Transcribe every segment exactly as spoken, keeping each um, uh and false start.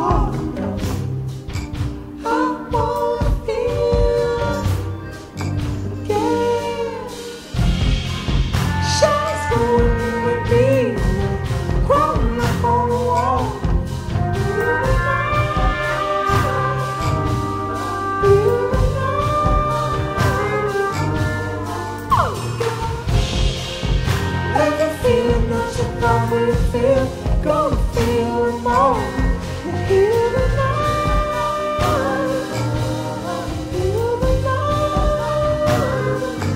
heart. I wanna feel again. Shines going with me, crawling up on the wall. Let me feel that you thought we feel, gonna feel more. And heal the night, heal the night.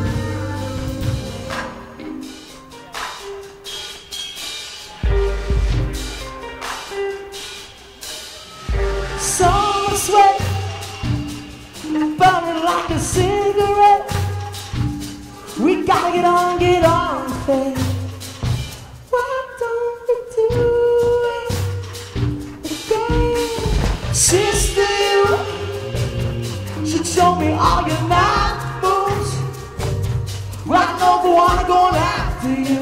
Summer sweat, burning like a cigarette. We gotta get on, get on, babe. Why don't we do it again? Sister, you should show me all your night moves. Right now, the one going after you.